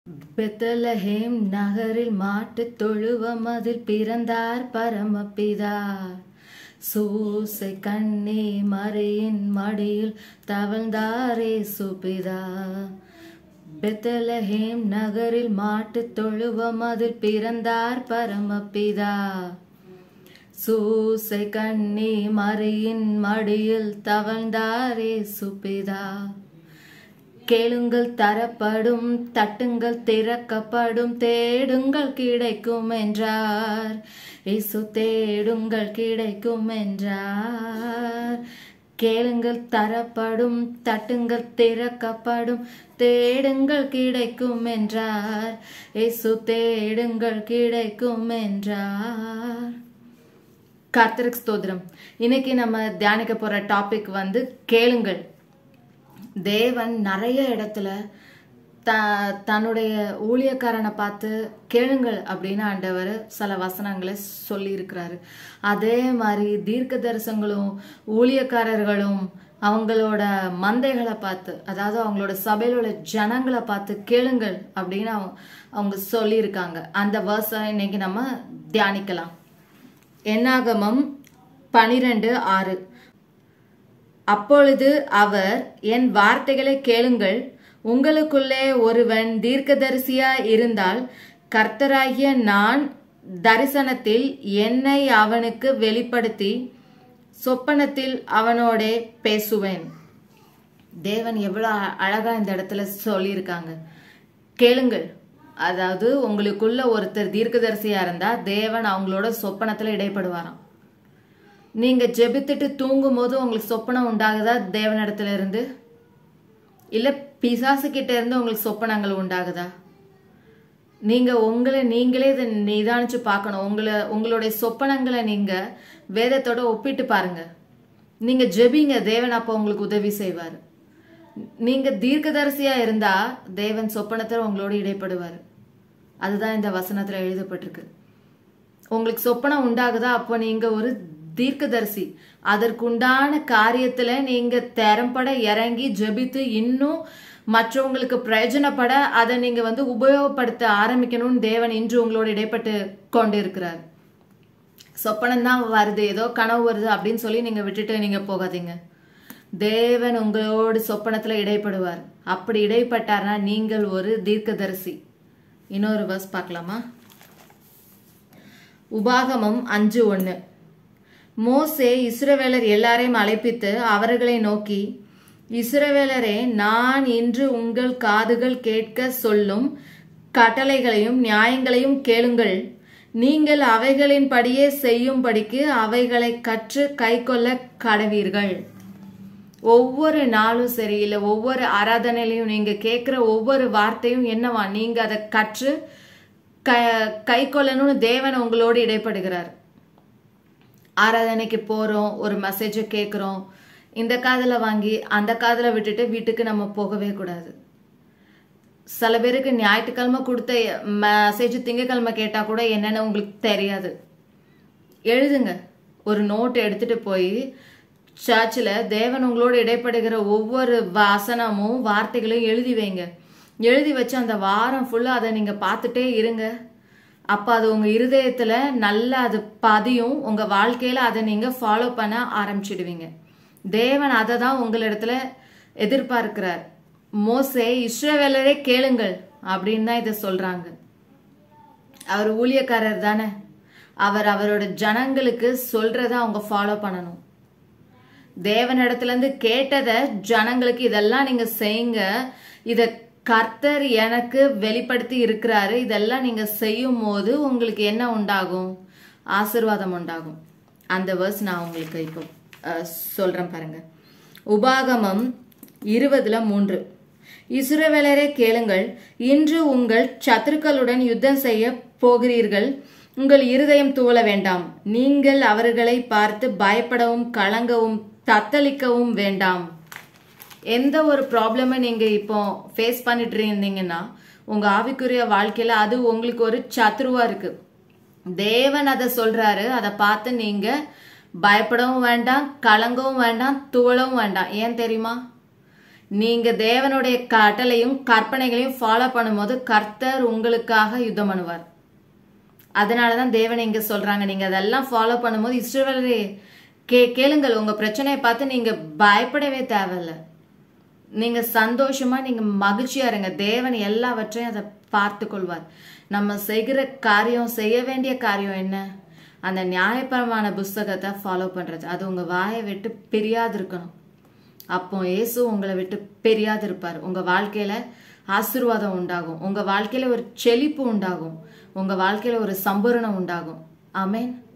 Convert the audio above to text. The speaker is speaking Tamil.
பெத்லஹேம் நகரில் மாட்டுத் தொழுவமதில் பிறந்தார் பரமபிதா. சூசை கண்ணி மரியின் மடியில் தவழ்ந்தார் இயேசுபிதா. பெத்லஹேம் நகரில் மாட்டுத் தொழுவமதில் பிறந்தார் பரமபிதா. சூசை கண்ணி மரியின் மடியில் தவழ்ந்தார் இயேசுபிதா. கேளுங்கள் தரப்படும், தட்டுங்கள் திறக்கப்படும், தேடுங்கள் கிடைக்கும் என்றார் இயேசு. தேடுங்கள் கிடைக்கும் என்றார். கேளுங்கள் தரப்படும், தட்டுங்கள் திறக்கப்படும், தேடுங்கள் கிடைக்கும் என்றார் இயேசு. தேடுங்கள் கிடைக்கும் என்றார். கர்த்தருக்கு ஸ்தோத்திரம். இன்னைக்கு நம்ம தியானிக்க போற டாபிக் கேளுங்கள். தேவன் நிறைய இடத்துல தன்னுடைய ஊழியக்காரனை பார்த்து கேளுங்கள் அப்படின்னு ஆண்டவர் சில வசனங்களை சொல்லி இருக்கிறாரு. அதே மாதிரி தீர்க்க தரிசனங்களும் ஊழியக்காரர்களும் அவங்களோட மந்தைகளை பார்த்து, அதாவது அவங்களோட சபையில உள்ள ஜனங்களை பார்த்து கேளுங்கள் அப்படின்னு அவங்க சொல்லியிருக்காங்க. அந்த வேர்ஸை இன்னைக்கு நம்ம தியானிக்கலாம். என்னாகமம் 12:6. அப்பொழுது அவர், என் வார்த்தைகளை கேளுங்கள். உங்களுக்குள்ளே ஒருவன் தீர்க்கதரிசியா இருந்தால் கர்த்தராகிய நான் தரிசனத்தில் என்னை அவனுக்கு வெளிப்படுத்தி சொப்பனத்தில் அவனோட பேசுவேன். தேவன் எவ்வளவு அழகா இந்த இடத்துல சொல்லியிருக்காங்க. கேளுங்கள். அதாவது உங்களுக்குள்ள ஒருத்தர் தீர்க்கதரிசியா இருந்தா தேவன் அவங்களோட சொப்பனத்துல இடைப்படுவாராம். நீங்க ஜெபித்துட்டு தூங்கும் போது உங்களுக்கு சொப்பனம் உண்டாகுதா தேவனிடத்துல இருந்து? இல்ல பிசாசு கிட்ட இருந்து உங்களுக்கு சொப்பனங்கள் உண்டாகுதா? நீங்க உங்களை நீங்களே இதை நிதானிச்சு பார்க்கணும். உங்களுடைய சொப்பனங்களை நீங்க வேதத்தோட ஒப்பிட்டு பாருங்க. நீங்க ஜெபிங்க, தேவன் அப்ப உங்களுக்கு உதவி செய்வார். நீங்க தீர்க்கதரிசியா இருந்தா தேவன் சொப்பனத்துல உங்களோட இடைப்படுவார். அதுதான் இந்த வசனத்துல எழுதப்பட்டிருக்கு. உங்களுக்கு சொப்பனம் உண்டாகுதா, அப்போ நீங்க ஒரு தீர்க்கதரிசி. அதற்குண்டான காரியத்துல நீங்க திறம்பட இறங்கி ஜெபித்து இன்னும் மற்றவங்களுக்கு பிரயோஜனப்பட அதை நீங்க உபயோகப்படுத்த ஆரம்பிக்கணும்னு தேவன் இன்று உங்களோட இடைப்பட்டு கொண்டு இருக்கிறார். சொப்பனம் தான் வருது, ஏதோ கனவு வருது அப்படின்னு சொல்லி நீங்க விட்டுட்டு நீங்க போகாதீங்க. தேவன் உங்களோட சொப்பனத்துல இடைப்படுவார். அப்படி இடைப்பட்டார்னா நீங்கள் ஒரு தீர்க்கதரிசி. இன்னொரு வர்ஸ் பார்க்கலாமா? உபாகமம் 5:1. மோசே இஸ்ரவேலர் எல்லாரையும் அழைப்பித்து அவர்களை நோக்கி, இஸ்ரவேலரே, நான் இன்று உங்கள் காதுகள் கேட்க சொல்லும் கட்டளைகளையும் நியாயங்களையும் கேளுங்கள். நீங்கள் அவைகளின் படியே செய்யும்படிக்கு அவைகளை கற்று கை கொள்ள கடவீர்கள். ஒவ்வொரு நாளும் சரி, இல்ல ஒவ்வொரு ஆராதனையிலையும் நீங்க கேட்கிற ஒவ்வொரு வார்த்தையும் என்னவா, நீங்க அதை கற்று கை கொள்ளணும்னு தேவன் உங்களோடு இடைப்படுகிறார். ஆராதனைக்கு போறோம், ஒரு மெசேஜை கேட்கிறோம், இந்த காதுல வாங்கி அந்த காதுல விட்டுட்டு வீட்டுக்கு நம்ம போகவே கூடாது. சில பேருக்கு ஞாயிற்றுக்கிழமை கொடுத்த மெசேஜ் திங்கக்கிழமை கேட்டா கூட என்னன்னு உங்களுக்கு தெரியாது. எழுதுங்க, ஒரு நோட் எடுத்துட்டு போய் சர்ச்சில் தேவன் உங்களோட இடைப்படுகிற ஒவ்வொரு வசனமும் வார்த்தைகளையும் எழுதி வைங்க. எழுதி வச்சு அந்த வாரம் ஃபுல்லா அதை நீங்க பார்த்துட்டே இருங்க. அப்ப அது உங்க இருதயத்துல நல்லா அது பதியும். உங்க வாழ்க்கையில அதை நீங்க ஃபாலோ பண்ண ஆரம்பிச்சிடுவீங்க. தேவன் அதை தான் உங்களிடத்துல எதிர்பார்க்கிறார். மோசே, இஸ்ரவேலரே கேளுங்கள் அப்படின்னு தான் இதை சொல்றாங்க. அவர் ஊழியக்காரர் தானே. அவரோட ஜனங்களுக்கு சொல்றத அவங்க ஃபாலோ பண்ணணும். தேவனிடத்துல இருந்து கேட்டதை ஜனங்களுக்கு இதெல்லாம் நீங்க செய்யுங்க, இத கர்த்தர் எனக்கு வெளிப்படுத்தி இருக்கிறாரு, இதெல்லாம் நீங்க செய்யும் போது உங்களுக்கு என்ன உண்டாகும்? ஆசீர்வாதம் உண்டாகும். அந்த வேர்ஸ் நான் உங்களுக்கு இப்போ சொல்றேன் பாருங்க. உபாகமம் 20:3. இஸ்ரவேலரே கேளுங்கள், இன்று உங்கள் சத்துருக்களுடன் யுத்தம் செய்ய போகிறீர்கள். உங்கள் இருதயம் துவள வேண்டாம். நீங்கள் அவர்களை பார்த்து பயப்படவும் கலங்கவும் தத்தளிக்கவும் வேண்டாம். எந்த ஒரு ப்ராப்ளமை நீங்க இப்போ ஃபேஸ் பண்ணிட்டு இருந்தீங்கன்னா உங்க ஆவிக்குரிய வாழ்க்கையில அது உங்களுக்கு ஒரு சத்துருவா இருக்கு. தேவன் அதை சொல்றாரு. அதை பார்த்து நீங்க பயப்படவும் வேண்டாம், கலங்கவும் வேண்டாம், துவளவும் வேண்டாம். ஏன் தெரியுமா? நீங்க தேவனுடைய கட்டளையும் கற்பனைகளையும் ஃபாலோ பண்ணும்போது கர்த்தர் உங்களுக்காக யுத்தம் பண்ணுவார். அதனாலதான் தேவன் இங்க சொல்றாங்க, நீங்க அதெல்லாம் ஃபாலோ பண்ணும்போது இஸ்ரவேலரே கேளுங்கள், உங்க பிரச்சனையை பார்த்து நீங்க பயப்படவே தேவையில்ல. நீங்க சந்தோஷமா நீங்க மகிழ்ச்சியா இருங்க. தேவன் எல்லாவற்றையும் அதை பார்த்து கொள்வார். நம்ம செய்கிற காரியம், செய்ய வேண்டிய காரியம் என்ன? அந்த நியாயப்பிரமாண புஸ்தகத்தை ஃபாலோ பண்றது. அது உங்க வாயை விட்டு பிரியாது இருக்கணும். அப்போ இயேசு உங்களை விட்டு பிரியாது இருப்பார். உங்க வாழ்க்கையில ஆசீர்வாதம் உண்டாகும். உங்க வாழ்க்கையில ஒரு செழிப்பு உண்டாகும். உங்க வாழ்க்கையில ஒரு சம்பூரணம் உண்டாகும். ஆமென்.